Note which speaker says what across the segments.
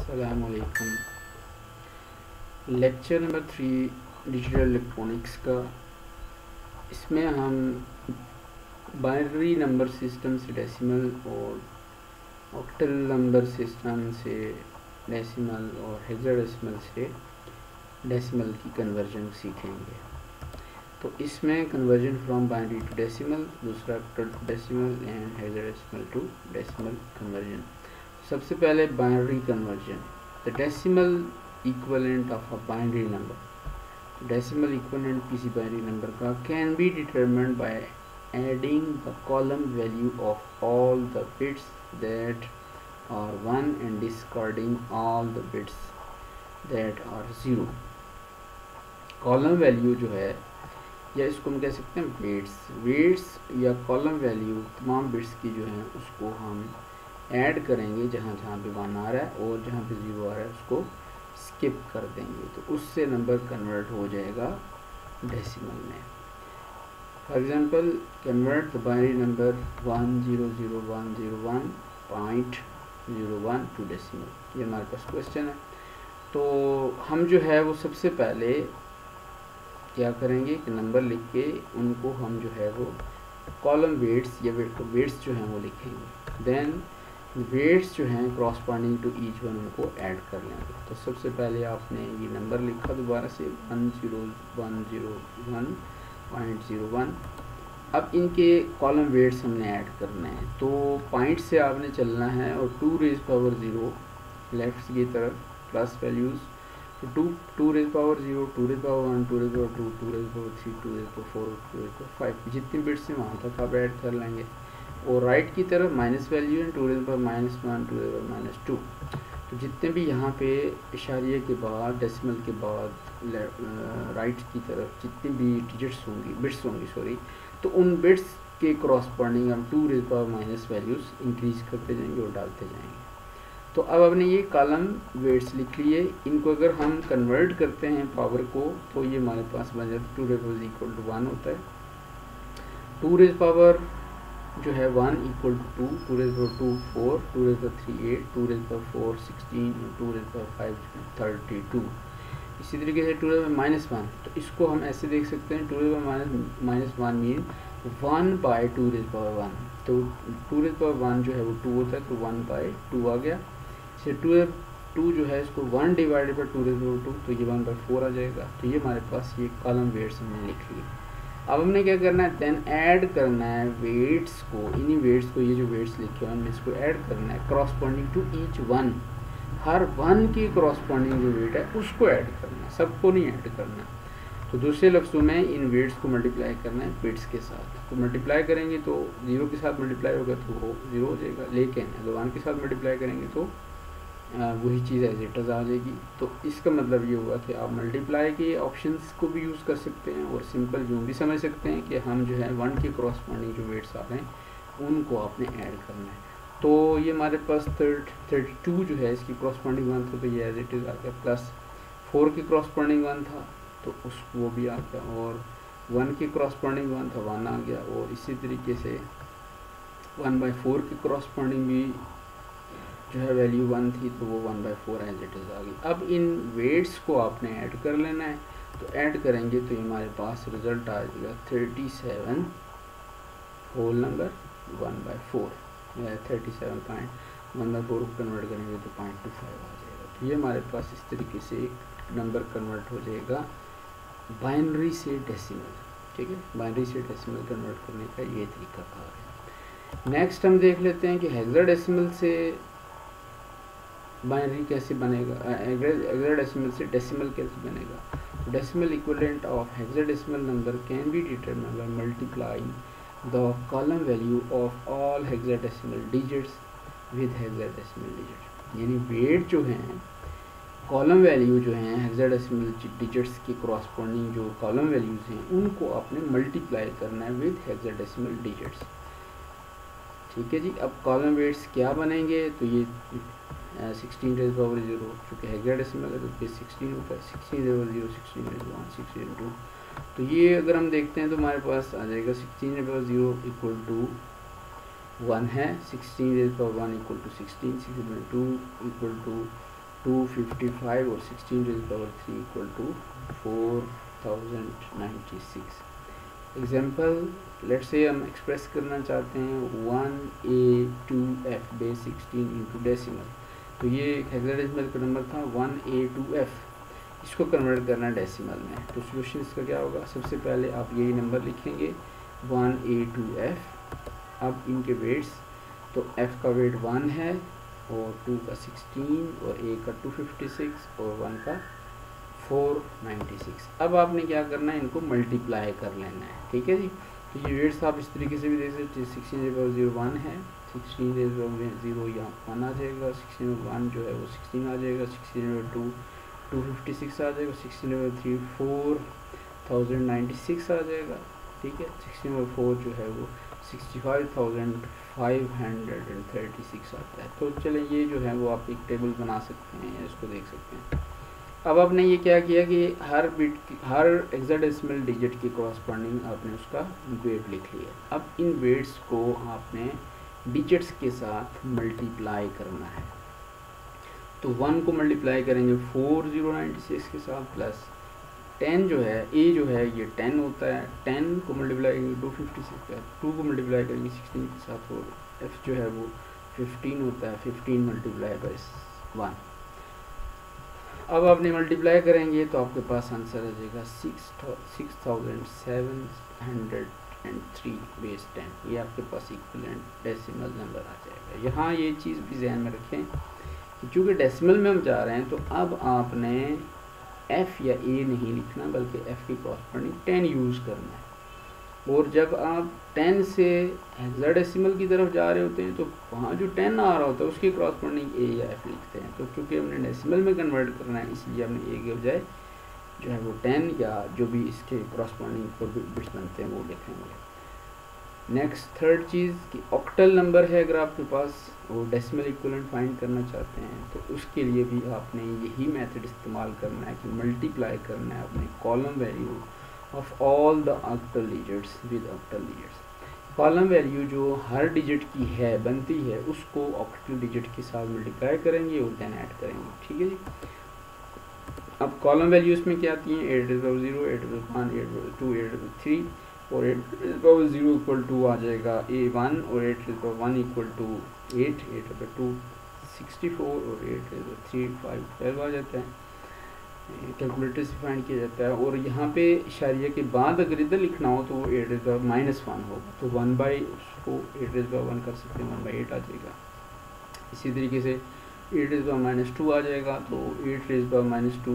Speaker 1: अस्सलाम वालेकुम। Lecture number 3 digital electronics का। इसमें हम बाइनरी नंबर सिस्टम से डेसिमल और ऑक्टल नंबर सिस्टम से डेसिमल और हेक्साडेसिमल से डेसिमल की कन्वर्जन सीखेंगे। तो इसमें conversion from binary to decimal, दूसरा octal to decimal and hexadecimal to decimal conversion. सबसे पहले binary conversion, the decimal equivalent of a binary number. Decimal equivalent किसी बाइनरी नंबर का can be determined by adding the column value of all the bits that are 1 and discarding all the bits that are 0। Column value जो है, या इसको हम कह सकते हैं वेट्स या कॉलम वैल्यू, तमाम बिट्स की जो है उसको हम ऐड करेंगे जहाँ जहाँ पे 1 आ रहा है, और जहाँ पे 0 आ रहा है उसको स्किप कर देंगे, तो उससे नंबर कन्वर्ट हो जाएगा डेसिमल में। For example, convert the binary number 100101.01 to decimal. ये हमारे पास क्वेश्चन है। तो हम जो है वो सबसे पहले क्या करेंगे कि नंबर लिख के उनको हम जो है वो कॉलम वेट्स या वेट्स जो हैं वो लिखेंगे। देन वेट्स जो हैं क्रॉसपॉन्डिंग टू ईच वन उनको ऐड कर लेंगे। तो सबसे पहले आपने ये नंबर लिखा दोबारा से 1001.01। अब इनके कॉलम वेट्स हमने ऐड करने हैं, तो पॉइंट से आपने चलना है और 2 रेज़ पावर 0 लेफ्ट की तरफ प्लस वैल्यूज़, तो 2 raise power 0, 2 raise power 1, 2 raise power 2, 2 raise power 3, 2 raise power 4, 2 raise power 5, जितनी बिट्स हैं वहाँ तक आप ऐड कर लेंगे। और राइट की तरफ माइनस वैल्यू है 2 रेज़ पावर -1, 2 रेज़ पावर -2। तो जितने भी यहाँ पे इशारिये के बाद, डेसिमल के बाद राइट की तरफ जितनी भी बिट्स होंगी तो उन बिट्स के क्रॉसपॉन्डिंग हम 2 raise power minus values increase करते जाएंगे और डालते जाएंगे। तो अब आपने ये कॉलम वेट्स लिख लिए। इनको अगर हम कन्वर्ट करते हैं पावर को, तो ये हमारे पास बन जाता है 2 रेज़ पावर इक्वल टू 1 होता है। 2 रेज़ पावर जो है 1 equal to 2, 2 raise power 2 4, 2 raise power 3 8, 2 raise power 4 16, 2 raise power 5 32। इसी तरीके से 2 रेज़ पावर -1, तो इसको हम ऐसे देख सकते हैं 2 raise power -1 mean 1/2 raise power 1। तो 2 रेज़ पावर 1 जो है वो 2 होता है, तो 1/2 आ गया। इसे 2 जो है इसको 1 डिवाइडेड बाई 2 रेज़ पावर 2, तो ये 1/4 आ जाएगा। तो ये हमारे पास ये कॉलम वेट्स हमने लिख लिए। अब हमने क्या करना है, देन ऐड करना है वेट्स को, इन्हीं वेट्स को, ये जो वेट्स लिखे हुए हैं इसको ऐड करना है क्रॉसपॉन्डिंग टू ईच वन। हर वन की क्रॉसपॉन्डिंग जो वेट है उसको ऐड करना है, सबको नहीं ऐड करना। तो दूसरे लफ्ज़ों में इन वेट्स को मल्टीप्लाई करना है बिट्स के साथ। तो मल्टीप्लाई करेंगे तो 0 के साथ मल्टीप्लाई होगा तो वो 0 हो जाएगा, लेकिन अगर 1 के साथ मल्टीप्लाई करेंगे तो वही चीज़ एज इट इज़ आ जाएगी। तो इसका मतलब ये हुआ कि आप मल्टीप्लाई के ऑप्शंस को भी यूज़ कर सकते हैं और सिंपल यूँ भी समझ सकते हैं कि हम जो है 1 के क्रॉसपॉन्डिंग जो वेट्स आ रहे हैं उनको आपने ऐड करना है। तो ये हमारे पास 32 जो है इसकी क्रॉसपॉन्डिंग 1 था, तो ये एज इट इज़ आ गया। प्लस 4 की क्रॉसपॉन्डिंग 1 था तो वो भी आ गया, और 1 की क्रॉसपॉन्डिंग 1 था, 1 आ गया। और इसी तरीके से 1/4 की क्रॉसपॉन्डिंग भी जो है वैल्यू 1 थी, तो वो 1/4 एज इट इज़ आ गई। अब इन वेट्स को आपने ऐड कर लेना है, तो ऐड करेंगे तो हमारे पास रिजल्ट आ जाएगा 37 होल नंबर 1/4, या 37.1/4 को कन्वर्ट करेंगे तो 0.25 आ जाएगा। तो ये हमारे पास इस तरीके से नंबर कन्वर्ट हो जाएगा बाइनरी से डेसिमल। ठीक है, बाइनरी से डेसिमल कन्वर्ट करने का ये तरीकाकार है। नेक्स्ट हम देख लेते हैं कि हेक्साडेसिमल से बाइनरी कैसे बनेगा, हेक्साडेसिमल से डेसिमल कैसे बनेगा। तो decimal equivalent of hexadecimal number can be determined by multiplying the column value of all hexadecimal digits with hexadecimal digit. यानी वेट जो हैं, कॉलम वैल्यू जो हैं हेक्साडेसिमल डिजिट्स की क्रॉसपॉन्डिंग जो कॉलम वैल्यूज़ हैं उनको आपने मल्टीप्लाई करना है विद हेक्साडेसिमल डिजिट्स। ठीक है जी। अब कॉलम वेट्स क्या बनेंगे, तो ये 16 रेज़ पावर 0 चूँकि हेक्साडेसिमल है तो फिर 16 होता है, 16 रेज़ पावर 0, 16 रेज़ पावर 1, 16 2। तो ये अगर हम देखते हैं तो हमारे पास आ जाएगा 16 रेज़ पावर 0 इक्वल टू 1 है, 16 raise power 1 equal to 16, 2 equal to 255 और 16 raise power 3 equal to 4096। Example let's say हम एक्सप्रेस करना चाहते हैं 1A2F बेस 16 इंटू डेसिमल। तो ये एक हेक्साडेसिमल का नंबर था 1A2F, इसको कन्वर्ट करना है डेसिमल में। तो सोल्यूशन इसका क्या होगा, सबसे पहले आप यही नंबर लिखेंगे 1A2F। अब इनके वेट्स, तो F का वेट 1 है और 2 का 16 और A का 256 और 1 का 496। अब आपने क्या करना है, इनको मल्टीप्लाई कर लेना है, ठीक है जी। तो ये वेट्स आप इस तरीके से भी देख सकते हैं, 16/01 है, 16/0 यहाँ 1 आ जाएगा, 16/1 जो है वो 16 आ जाएगा, 16/2 256 आ जाएगा, 16/3 4096 आ जाएगा, ठीक है। 16/4 जो है वो 65,536 आता है। तो चलें ये जो है वो आप एक टेबल बना सकते हैं या इसको देख सकते हैं। अब आपने ये क्या किया कि हर बिट हर हेक्साडेसिमल डिजिट के कॉरस्पॉन्डिंग आपने उसका वेट लिख लिया। अब इन वेट्स को आपने डिजिट्स के साथ मल्टीप्लाई करना है। तो 1 को मल्टीप्लाई करेंगे 4096 के साथ, प्लस 10 जो है ए जो है ये 10 होता है, 10 को मल्टीप्लाई करेंगे 256 के साथ, 2 को मल्टीप्लाई करेंगे 16 के साथ, और एफ जो है वो 15 होता है, 15 मल्टीप्लाई बाई 1। अब आपने मल्टीप्लाई करेंगे तो आपके पास आंसर आ जाएगा 6703 बेस 10। ये आपके पास इक्विवेलेंट डेसिमल नंबर आ जाएगा। यहाँ ये चीज़ भी ध्यान में रखें कि चूँकि डेसिमल में हम जा रहे हैं, तो अब आपने F या A नहीं लिखना, बल्कि F की कॉरस्पॉन्डिंग 10 यूज़ करना है। और जब आप 10 से हेक्साडेसिमल की तरफ जा रहे होते हैं, तो वहाँ जो 10 आ रहा होता है उसकी कॉरस्पॉन्डिंग A या F लिखते हैं। तो चूँकि हमने डेसिमल में कन्वर्ट करना है, इसलिए हमने A के बजाय जो है वो 10 या जो भी इसके कॉरस्पॉन्डिंग बिट्स बनते हैं वो लिखेंगे। नेक्स्ट थर्ड चीज़ कि ऑक्टल नंबर है, अगर आपके पास वो डेसिमल इक्विवेलेंट फाइंड करना चाहते हैं, तो उसके लिए भी आपने यही मेथड इस्तेमाल करना है कि मल्टीप्लाई करना है अपने column value of all the octal digits with octal digits. Column value जो हर डिजिट की है बनती है, उसको ऑक्टल डिजिट के साथ मल्टीप्लाई करेंगे और देन ऐड करेंगे, ठीक है जी। अब कॉलम वैल्यूज़ में क्या आती हैं, 8/0, 8/1, 8/2, 8/3 और 8/0 इक्वल टू आ जाएगा A1 और 8/1 इक्वल टू 8, 8/2 64 और 8/3 512 आ जाता है। कैलकुलेटर से फाइंड किया जाता है। और यहाँ पे इशारिया के बाद अगर इधर लिखना हो तो वो 8/-1 होगा, तो 1/, उसको 8/1 कर सकते हैं, 1/8 आ जाएगा। इसी तरीके से 8/-2 आ जाएगा, तो 8/-2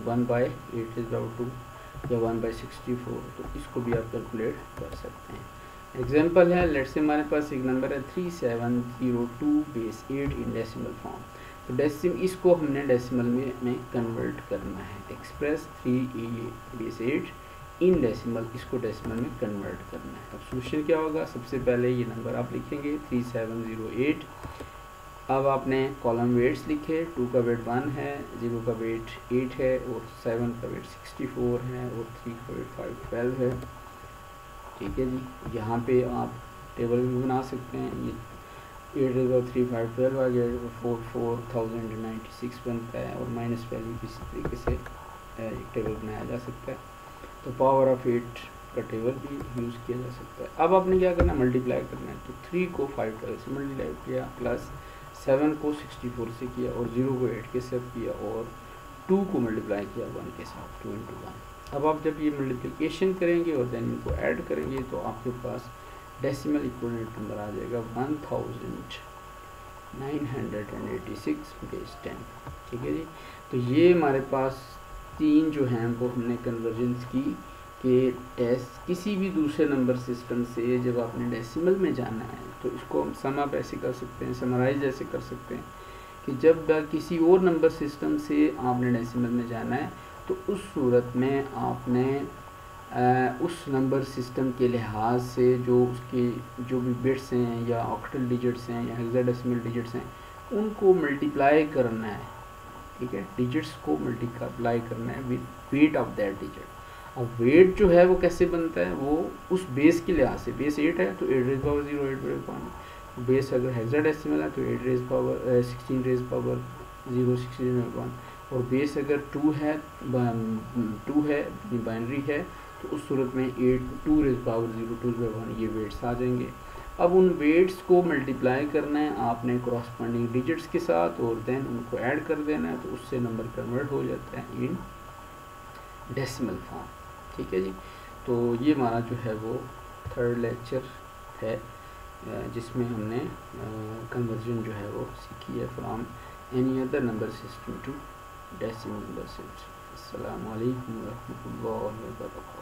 Speaker 1: 1/8/2 या 1/64, तो इसको भी आप कैलकुलेट कर सकते हैं। एग्जांपल है, लेट्स से हमारे पास एक नंबर है 3702 बेस 8 इन डेसिमल फॉर्म। तो इसको हमने डेसिमल में कन्वर्ट करना है। एक्सप्रेस 3 बेस 8 इन डेसिमल, इसको डेसिमल में कन्वर्ट करना है। अब सोल्यूशन क्या होगा, सबसे पहले ये नंबर आप लिखेंगे 3708। अब आपने कॉलम वेट्स लिखे, 2 का वेट 1 है, 0 का वेट 8 है और 7 का वेट 64 है और 3 का वेट 512 है, ठीक है जी। यहाँ पे आप टेबल भी बना सकते हैं। ये 8/3 512 आ गया, 4096 बनता है और माइनस वैल्यू किसी तरीके से एक टेबल बनाया जा सकता है। तो पावर ऑफ 8 का टेबल भी यूज़ किया जा सकता है। अब आपने क्या करना है, मल्टीप्लाई करना है। तो 3 को 512 से मल्टीप्लाई किया, प्लस 7 को 64 से किया और 0 को 8 के साथ किया और 2 को मल्टीप्लाई किया 1 के साथ, 2 × 1। अब आप जब ये मल्टीप्लिकेशन करेंगे और देन इनको ऐड करेंगे, तो आपके पास डेसिमल इक्विवेलेंट नंबर आ जाएगा 1986 बेस 10, ठीक है जी। तो ये हमारे पास 3 जो हैं वो हमने कन्वर्जन्स की कि किसी भी दूसरे नंबर सिस्टम से जब आपने डेसिमल में जाना है, तो इसको हम सम अप ऐसे कर सकते हैं, समराइज ऐसे कर सकते हैं कि जब किसी और नंबर सिस्टम से आपने डेसिमल में जाना है, तो उस सूरत में आपने उस नंबर सिस्टम के लिहाज से जो उसके जो भी बिट्स हैं या ऑक्टल डिजिट्स हैं या हेक्साडेसिमल डिजिट्स हैं, उनको मल्टीप्लाई करना है, ठीक है। डिजिट्स को मल्टीप्लाई करना है with weight of that digit. अब वेट जो है वो कैसे बनता है, वो उस बेस के लिहाज से, बेस 8 है तो 8/0 8/1, बेस अगर हेक्साडेसिमल है तो 16 16 0 16 और बेस अगर 2 है बाइनरी है तो उस सूरत में 8 2 रेज़ पावर 0 2 बाई 1 ये वेट्स आ जाएंगे। अब उन वेट्स को मल्टीप्लाई करना है आपने कॉरस्पॉन्डिंग डिजिट्स के साथ और देन उनको ऐड कर देना है, तो उससे नंबर कन्वर्ट हो जाता है इन डेसिमल फॉर्म। ठीक है जी। तो ये हमारा जो है वो थर्ड लेक्चर है जिसमें हमने कन्वर्जन जो है वो सीखी है from any other number system to decimal number system. अस्सलामु अलैकुम व रहमतुल्लाहि व बरकातहू।